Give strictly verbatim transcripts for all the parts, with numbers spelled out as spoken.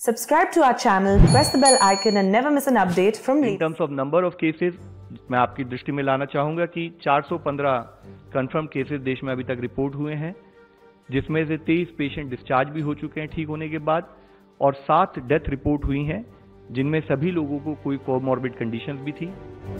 Subscribe to our channel, press the bell icon and never miss an update from In terms of number of cases, मैं आपकी दृष्टि में लाना चाहूँगा कि चार सौ पंद्रह कन्फर्म केसेस देश में अभी तक रिपोर्ट हुए हैं, जिसमें से तेईस पेशेंट डिस्चार्ज भी हो चुके हैं ठीक होने के बाद, और सात डेथ रिपोर्ट हुई हैं, जिनमें सभी लोगों को कोई कोमॉर्बिड कंडीशंस भी थी।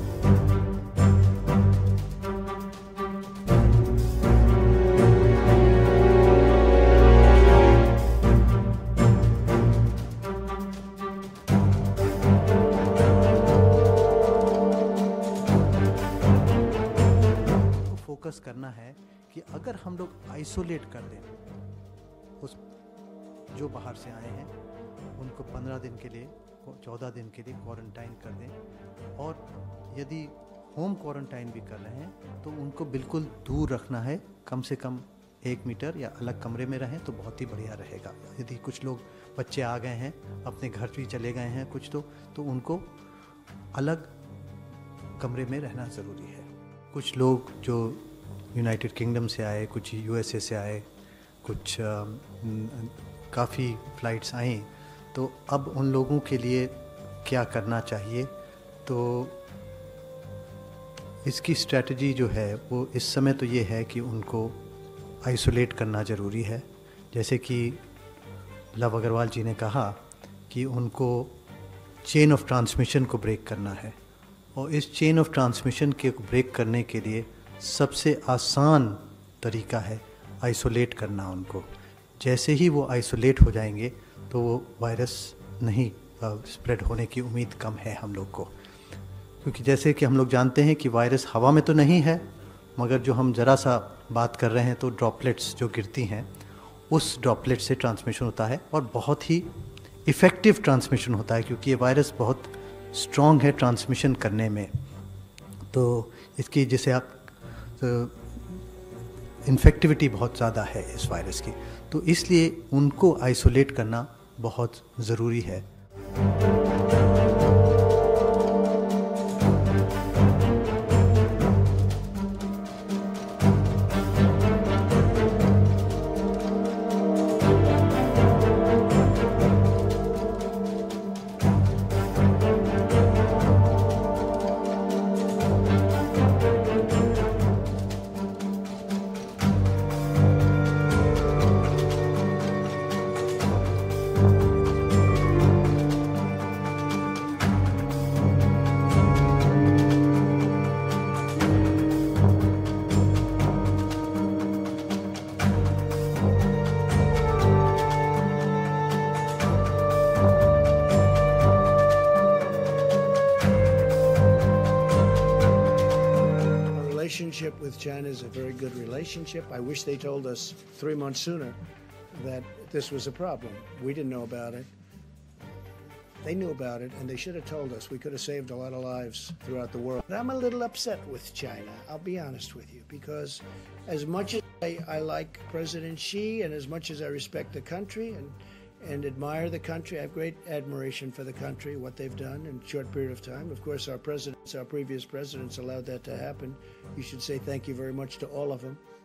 फोकस करना है कि अगर हम लोग आइसोलेट कर दें उस जो बाहर से आए हैं उनको पंद्रह दिन के लिए चौदह दिन के लिए क्वारंटाइन कर दें, और यदि होम क्वारंटाइन भी कर रहे हैं तो उनको बिल्कुल दूर रखना है, कम से कम एक मीटर या अलग कमरे में रहें तो बहुत ही बढ़िया रहेगा। यदि कुछ लोग बच्चे आ गए हैं अपने घर भी चले गए हैं कुछ तो तो उनको अलग कमरे में रहना ज़रूरी है। कुछ लोग जो यूनाइटेड किंगडम से आए, कुछ यूएसए से आए, कुछ काफ़ी फ़्लाइट्स आई, तो अब उन लोगों के लिए क्या करना चाहिए, तो इसकी स्ट्रैटेजी जो है वो इस समय तो ये है कि उनको आइसोलेट करना ज़रूरी है। जैसे कि लव अग्रवाल जी ने कहा कि उनको चेन ऑफ ट्रांसमिशन को ब्रेक करना है, और इस चेन ऑफ ट्रांसमिशन के ब्रेक करने के लिए सबसे आसान तरीका है आइसोलेट करना उनको। जैसे ही वो आइसोलेट हो जाएंगे तो वो वायरस नहीं स्प्रेड होने की उम्मीद कम है हम लोग को, क्योंकि जैसे कि हम लोग जानते हैं कि वायरस हवा में तो नहीं है, मगर जो हम ज़रा सा बात कर रहे हैं तो ड्रॉपलेट्स जो गिरती हैं उस ड्रॉपलेट से ट्रांसमिशन होता है, और बहुत ही इफ़ेक्टिव ट्रांसमिशन होता है, क्योंकि ये वायरस बहुत स्ट्रॉन्ग है ट्रांसमिशन करने में। तो इसकी जैसे आप इन्फेक्टिविटी बहुत ज़्यादा है इस वायरस की, तो इसलिए उनको आइसोलेट करना बहुत ज़रूरी है। Relationship with China is a very good relationship. I wish they told us three months sooner that this was a problem. We didn't know about it. They knew about it, and they should have told us. We could have saved a lot of lives throughout the world. But I'm a little upset with China, I'll be honest with you, because as much as I, I like President Xi, and as much as I respect the country and and admire the country, I have great admiration for the country, what they've done in a short period of time. Of course, our presidents, our previous presidents allowed that to happen. You should say thank you very much to all of them.